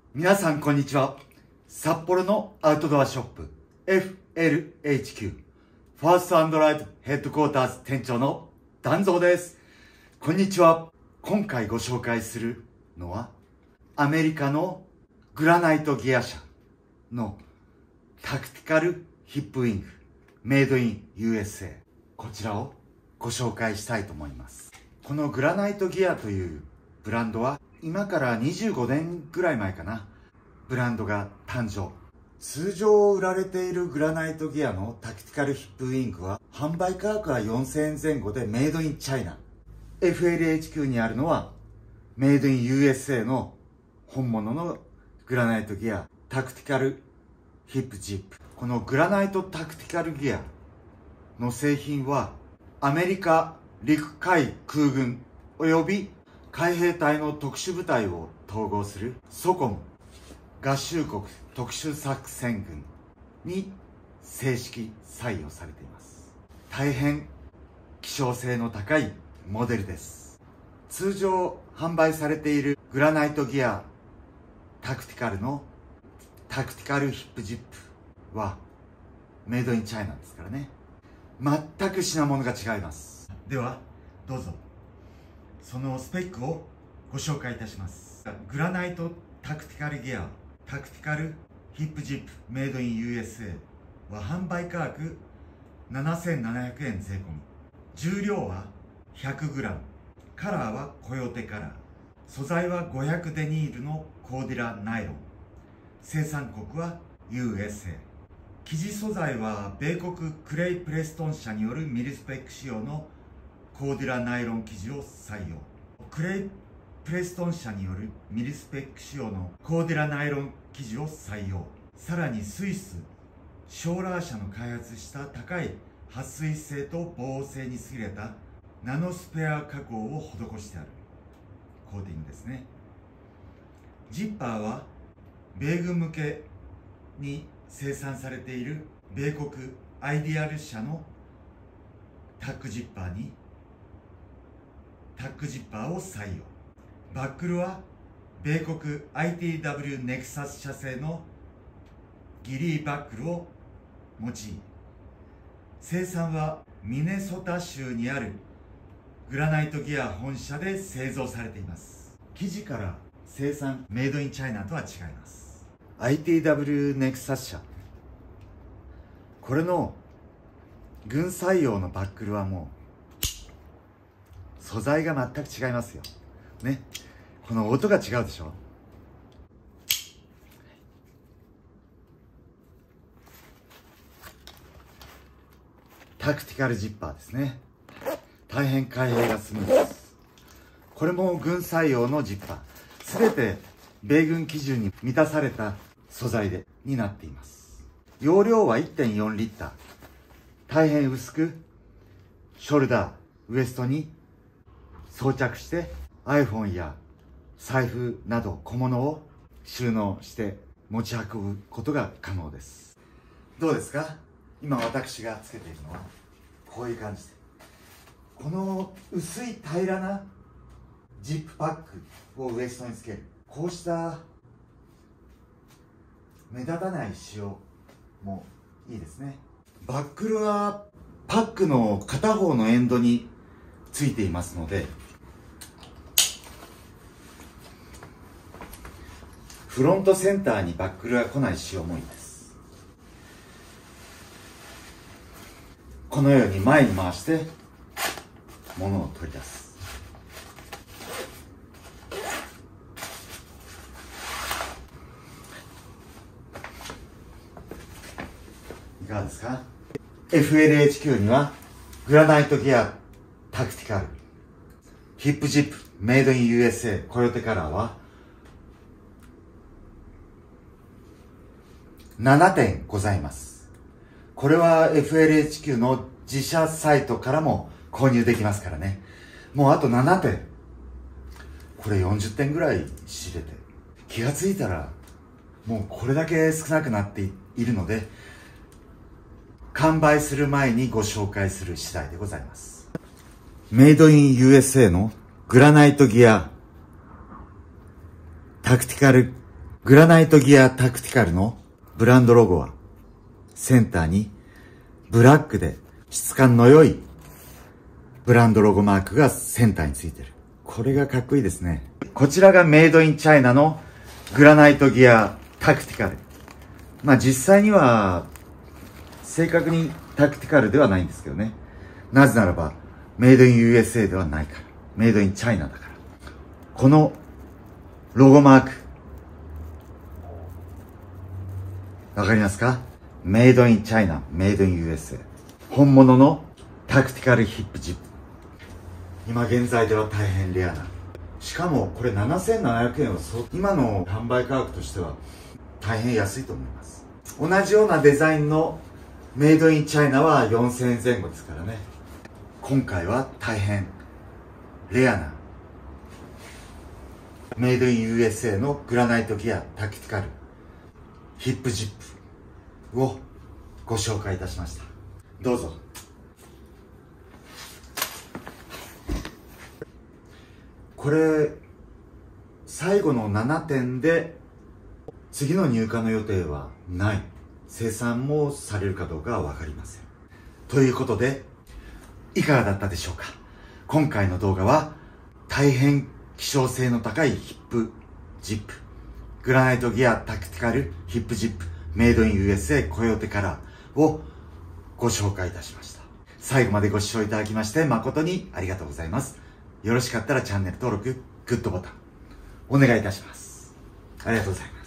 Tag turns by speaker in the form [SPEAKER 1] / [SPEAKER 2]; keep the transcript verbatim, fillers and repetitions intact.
[SPEAKER 1] 皆さんこんにちは。札幌のアウトドアショップ エフエルエイチキュー ファーストアンドライトヘッドクォーターズ店長の団蔵です。こんにちは。今回ご紹介するのはアメリカのグラナイトギア社のタクティカルヒップウィングメイドイン ユーエスエー、 こちらをご紹介したいと思います。このグラナイトギアというブランドは今からにじゅうごねんぐらい前かな、ブランドが誕生。通常売られているグラナイトギアのタクティカルヒップウィングは販売価格はよんせんえんぜん後でメイドインチャイナ。 エフエルエイチキュー にあるのはメイドイン ユーエスエー の本物のグラナイトギアタクティカルヒップジップ。このグラナイトタクティカルギアの製品はアメリカ陸海空軍および海兵隊の特殊部隊を統合するソコム合衆国特殊作戦軍に正式採用されています。大変希少性の高いモデルです。通常販売されているグラナイトギアタクティカルのタクティカルヒップジップはメイドインチャイナですからね、全く品物が違います。ではどうぞそのスペックをご紹介いたします。グラナイトタクティカルギアタクティカルヒップジップメイドイン ユーエスエー は販売価格ななせんななひゃくえん税込み、重量は ひゃくグラム、 カラーはコヨテカラー、素材はごひゃくデニールのコーディラナイロン、生産国は ユーエスエー、 生地素材は米国クレイ・プレストン社によるミリスペック仕様のコーディラナイロン生地を採用。クレイ・プレストン社によるミリスペック仕様のコーディラナイロン生地を採用。さらにスイスショーラー社の開発した高い撥水性と防水性に優れたナノスペア加工を施してあるコーティングですね。ジッパーは米軍向けに生産されている米国アイディアル社のタックジッパーにタックジッパーを採用。バックルは米国 アイティーダブリュー ネクサス社製のギリーバックルを用い、生産はミネソタ州にあるグラナイトギア本社で製造されています。生地から生産メイドインチャイナとは違います。 アイティーダブリュー ネクサス社、これの軍採用のバックルはもう素材が全く違いますよね。この音が違うでしょ。タクティカルジッパーですね。大変開閉がスムーズです。これも軍採用のジッパー、すべて米軍基準に満たされた素材でになっています。容量は いってんよんリッター、大変薄くショルダーウエストに装着して iPhone や財布など小物を収納して持ち運ぶことが可能です。どうですか？今私がつけているのはこういう感じで、この薄い平らなジップパックをウエストにつける、こうした目立たない仕様もいいですね。バックルはパックの片方のエンドについていますので、フロントセンターにバックルが来ない仕様もいいです。このように前に回して物を取り出す。いかがですか？ エフエルエイチキュー にはグラナイトギアタクティカルヒップジップメイドイン ユーエスエー コヨテカラーはななてんございます。これは エフエルエイチキュー の自社サイトからも購入できますからね。もうあとななてん、これよんじゅってんぐらい仕入れて、気がついたらもうこれだけ少なくなっているので、完売する前にご紹介する次第でございます。メイドイン ユーエスエー のグラナイトギアタクティカルグラナイトギアタクティカルのブランドロゴはセンターにブラックで質感の良いブランドロゴマークがセンターについてる。これがかっこいいですね。こちらがメイドインチャイナのグラナイトギアタクティカル。まあ実際には正確にタクティカルではないんですけどね。なぜならばメイドイン ユーエスエー ではないから。メイドインチャイナだから。このロゴマークわかりますか？メイドインチャイナ、メイドイン ユーエスエー。本物のタクティカルヒップジップ。今現在では大変レアな。しかもこれななせんななひゃくえんは今の販売価格としては大変安いと思います。同じようなデザインのメイドインチャイナはよんせんえんぜん後ですからね。今回は大変レアなメイドイン ユーエスエー のグラナイトギアタクティカルヒップジップをご紹介いたしました。どうぞ。これ最後のななてんで次の入荷の予定はない。生産もされるかどうかは分かりません。ということでいかがだったでしょうか。今回の動画は大変希少性の高いヒップジップグラナイトギアタクティカルヒップジップメイドイン ユーエスエー コヨーテカラーをご紹介いたしました。最後までご視聴いただきまして誠にありがとうございます。よろしかったらチャンネル登録、グッドボタンお願いいたします。ありがとうございます。